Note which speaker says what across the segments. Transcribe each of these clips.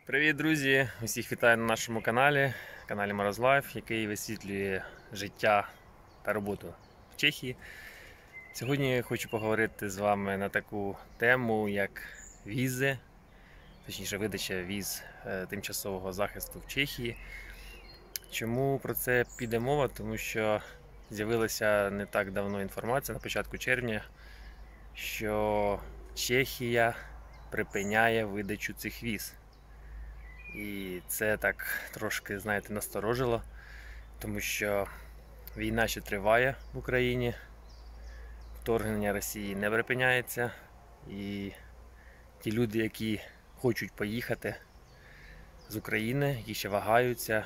Speaker 1: Привіт, друзі! Усіх вітаю на нашому каналі Moroz Life, який висвітлює життя та роботу в Чехії. Сьогодні хочу поговорити з вами на таку тему, як візи, точніше видача віз тимчасового захисту в Чехії. Чому про це піде мова? Тому що з'явилася не так давно інформація на початку червня, що Чехія припиняє видачу цих віз. І це так трошки, знаєте, насторожило, тому що війна ще триває в Україні, вторгнення Росії не припиняється, і ті люди, які хочуть поїхати з України, які ще вагаються,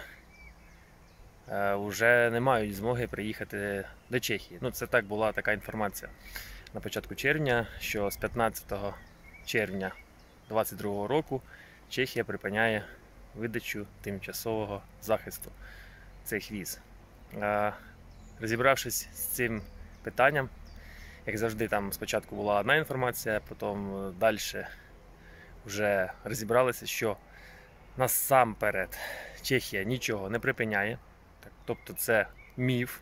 Speaker 1: вже не мають змоги приїхати до Чехії. Ну, це так була така інформація на початку червня, що з 15 червня 2022 року Чехія припиняє видачу тимчасового захисту цих віз. Розібравшись з цим питанням, як завжди, там спочатку була одна інформація, потім далі вже розібралися, що насамперед Чехія нічого не припиняє, тобто це міф.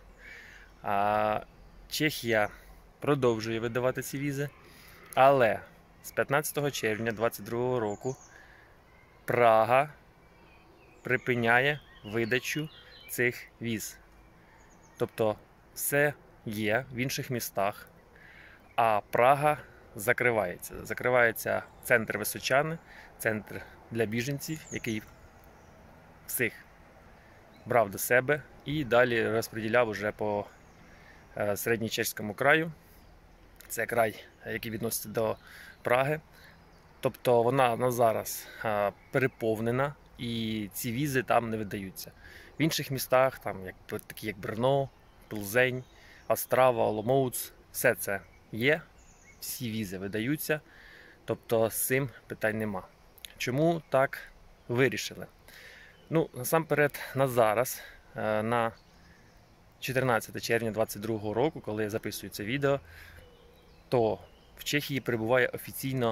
Speaker 1: Чехія продовжує видавати ці візи, але з 15 червня 2022 року Прага припиняє видачу цих віз. Тобто все є в інших містах, а Прага закривається. Закривається центр Височани, центр для біженців, який всіх брав до себе і далі розподіляв уже по Середньочеському краю. Це край, який відноситься до Праги. Тобто вона на зараз переповнена і ці візи там не видаються. В інших містах, такі як Брно, Плзень, Острава, Оломоуц, все це є, всі візи видаються, тобто з цим питань нема. Чому так вирішили? Ну, насамперед, на зараз, на 14 червня 2022 року, коли я записую це відео, то в Чехії перебуває офіційно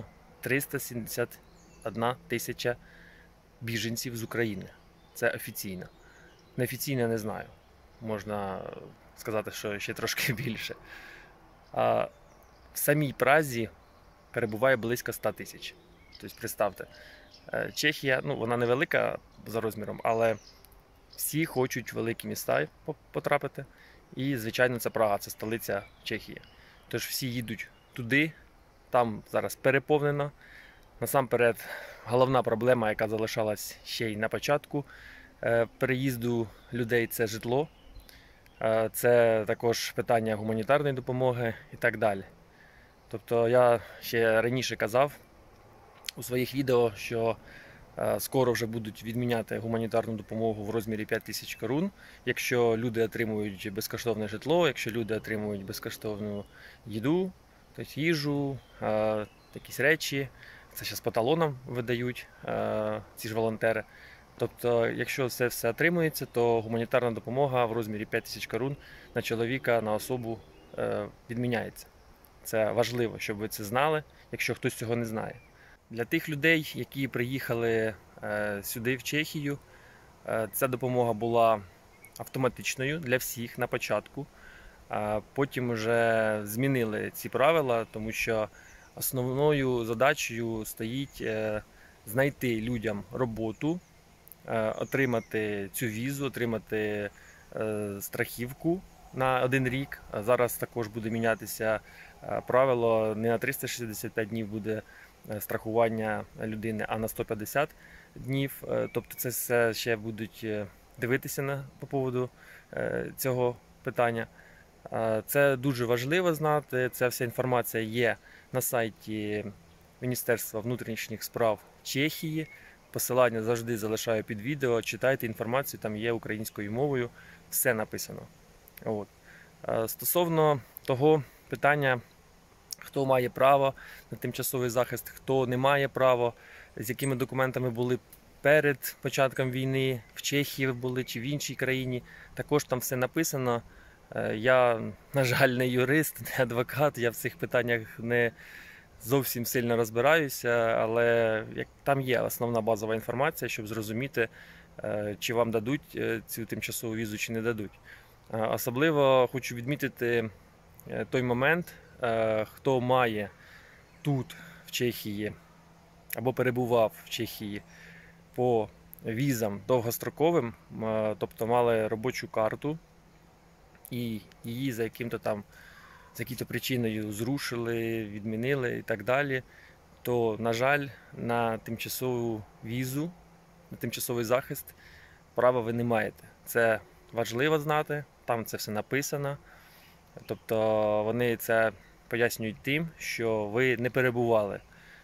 Speaker 1: 371 тисяча біженців з України. Це офіційно. Неофіційно не знаю. Можна сказати, що ще трошки більше. А в самій Празі перебуває близько 100 тисяч. Тобто, представте, Чехія, вона невелика за розміром, але всі хочуть в великі міста потрапити. І, звичайно, це Прага, це столиця Чехії. Тож всі їдуть туди, там зараз переповнено. Насамперед, головна проблема, яка залишалась ще й на початку переїзду людей, це житло. Це також питання гуманітарної допомоги і так далі. Тобто я ще раніше казав у своїх відео, що скоро вже будуть відміняти гуманітарну допомогу в розмірі 5000 корун, якщо люди отримують безкоштовне житло, якщо люди отримують безкоштовну їду, тобто їжу, якісь речі. Це зараз по талонам видають ці ж волонтери. Тобто, якщо це все отримується, то гуманітарна допомога в розмірі 5000 корун на чоловіка, на особу відміняється. Це важливо, щоб ви це знали, якщо хтось цього не знає. Для тих людей, які приїхали сюди, в Чехію, ця допомога була автоматичною для всіх на початку. Потім вже змінили ці правила, тому що основною задачею стоїть знайти людям роботу, отримати цю візу, отримати страхівку на 1 рік. Зараз також буде мінятися правило, не на 365 днів буде страхування людини, а на 150 днів. Тобто це все ще будуть дивитися по поводу цього питання. Це дуже важливо знати, ця вся інформація є на сайті Міністерства внутрішніх справ Чехії. Посилання завжди залишаю під відео, читайте інформацію, там є українською мовою, все написано. От. Стосовно того питання, хто має право на тимчасовий захист, хто не має права, з якими документами були перед початком війни, в Чехії були чи в іншій країні, також там все написано. Я, на жаль, не юрист, не адвокат, я в цих питаннях не зовсім сильно розбираюся, але там є основна базова інформація, щоб зрозуміти, чи вам дадуть цю тимчасову візу, чи не дадуть. Особливо хочу відмітити той момент, хто має тут, в Чехії, або перебував в Чехії по візам довгостроковим, тобто мали робочу карту і її за якою-то причиною зрушили, відмінили і так далі, то, на жаль, на тимчасову візу, на тимчасовий захист права ви не маєте. Це важливо знати, там це все написано. Тобто вони це пояснюють тим, що ви не перебували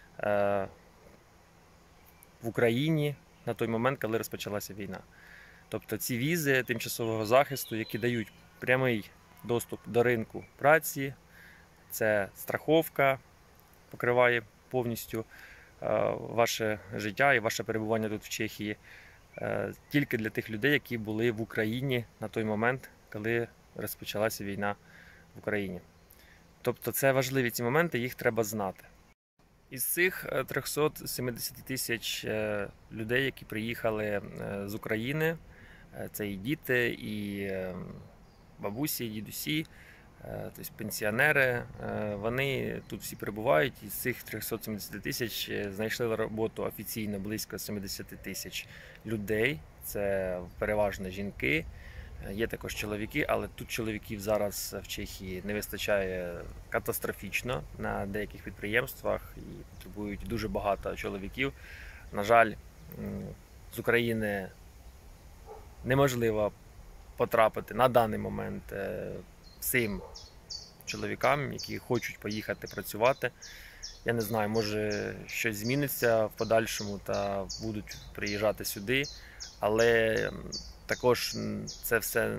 Speaker 1: в Україні на той момент, коли розпочалася війна. Тобто ці візи тимчасового захисту, які дають прямий доступ до ринку праці, це страховка, покриває повністю ваше життя і ваше перебування тут в Чехії, тільки для тих людей, які були в Україні на той момент, коли розпочалася війна в Україні. Тобто це важливі ці моменти, їх треба знати. Із цих 370 тисяч людей, які приїхали з України, це і діти, і бабусі, і дідусі, тобто пенсіонери, вони тут всі перебувають. Із цих 370 тисяч знайшли роботу офіційно близько 70 тисяч людей, це переважно жінки. Є також чоловіки, але тут чоловіків зараз в Чехії не вистачає катастрофічно на деяких підприємствах і потребують дуже багато чоловіків. На жаль, з України неможливо потрапити на даний момент всім чоловікам, які хочуть поїхати працювати. Я не знаю, може щось зміниться в подальшому та будуть приїжджати сюди, але також це все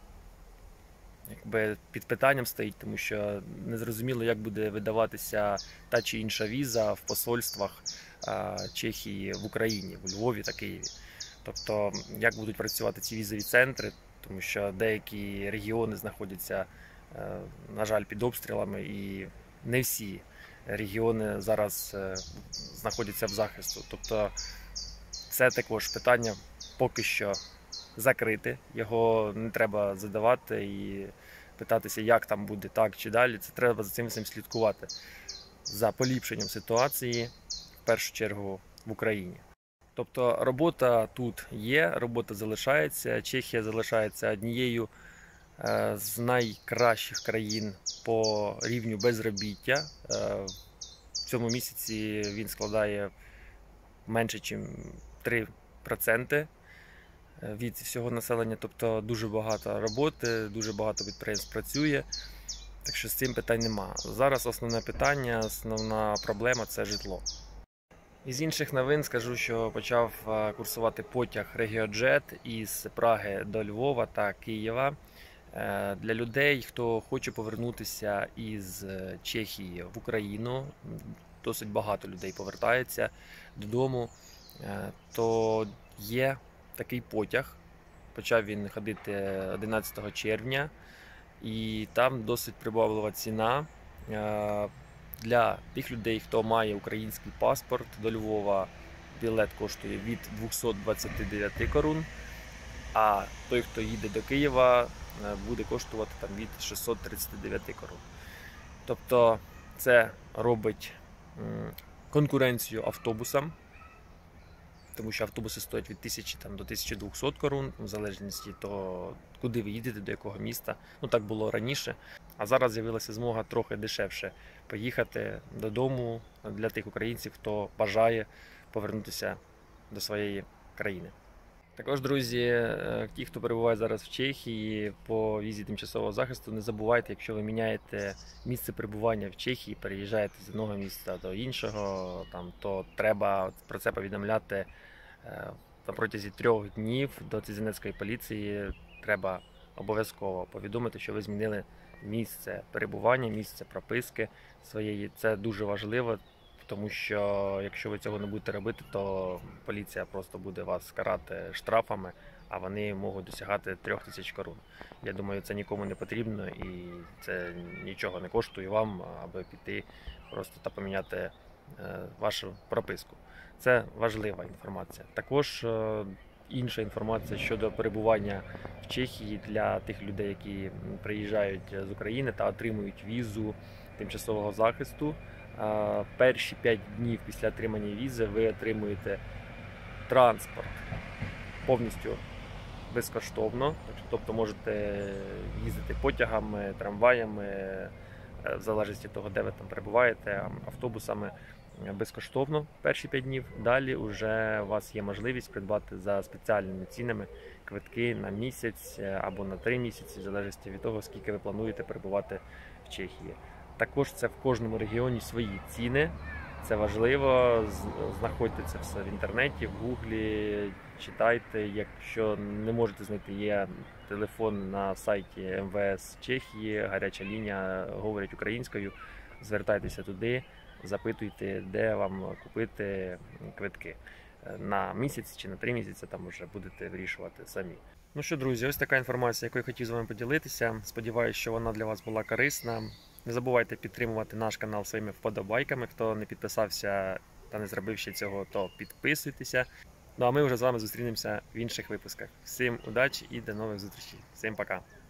Speaker 1: під питанням стоїть, тому що незрозуміло, як буде видаватися та чи інша віза в посольствах Чехії в Україні, в Львові та Києві. Тобто, як будуть працювати ці візові центри, тому що деякі регіони знаходяться, на жаль, під обстрілами, і не всі регіони зараз знаходяться в захисту. Тобто, це також питання поки що закрити, його не треба задавати і питатися, як там буде так чи далі. Це треба за цим всім слідкувати, за поліпшенням ситуації, в першу чергу, в Україні. Тобто робота тут є, робота залишається. Чехія залишається однією з найкращих країн по рівню безробіття. В цьому місяці він складає менше, ніж 3% від всього населення, тобто дуже багато роботи, дуже багато підприємств працює, так що з цим питань нема. Зараз основне питання, основна проблема – це житло. Із інших новин скажу, що почав курсувати потяг RegioJet із Праги до Львова та Києва. Для людей, хто хоче повернутися із Чехії в Україну, досить багато людей повертається додому, то є такий потяг. Почав він ходити 11 червня, і там досить приваблива ціна. Для тих людей, хто має український паспорт, до Львова білет коштує від 229 корун, а той, хто їде до Києва, буде коштувати там від 639 корун. Тобто це робить конкуренцію автобусам, тому що автобуси стоять від 1000 до 1200 корун, в залежності того, куди ви їдете, до якого міста. Ну, так було раніше. А зараз з'явилася змога трохи дешевше поїхати додому для тих українців, хто бажає повернутися до своєї країни. Також, друзі, ті, хто перебуває зараз в Чехії по візі тимчасового захисту, не забувайте, якщо ви міняєте місце перебування в Чехії, переїжджаєте з одного міста до іншого, то треба про це повідомляти на протязі 3 днів до цизинецької поліції. Треба обов'язково повідомити, що ви змінили місце перебування, місце прописки своєї. Це дуже важливо, тому що якщо ви цього не будете робити, то поліція просто буде вас карати штрафами, а вони можуть досягати 3000 корун. Я думаю, це нікому не потрібно і це нічого не коштує вам, аби піти просто та поміняти вашу прописку. Це важлива інформація. Також інша інформація щодо перебування в Чехії для тих людей, які приїжджають з України та отримують візу тимчасового захисту. Перші 5 днів після отримання візи ви отримуєте транспорт повністю безкоштовно, тобто можете їздити потягами, трамваями, в залежності від того, де ви там перебуваєте, автобусами безкоштовно перші 5 днів. Далі вже у вас є можливість придбати за спеціальними цінами квитки на місяць або на 3 місяці, в залежності від того, скільки ви плануєте перебувати в Чехії. Також це в кожному регіоні свої ціни. Це важливо, знаходьте це все в інтернеті, в гуглі, читайте. Якщо не можете знайти, є телефон на сайті МВС Чехії, гаряча лінія, говорять українською, звертайтеся туди, запитуйте, де вам купити квитки. На місяць чи на 3 місяці, там вже будете вирішувати самі. Ну що, друзі, ось така інформація, якою хотів з вами поділитися. Сподіваюсь, що вона для вас була корисна. Не забувайте підтримувати наш канал своїми вподобайками. Хто не підписався та не зробив ще цього, то підписуйтеся. Ну а ми вже з вами зустрінемося в інших випусках. Всім удачі і до нових зустрічей. Всім пока!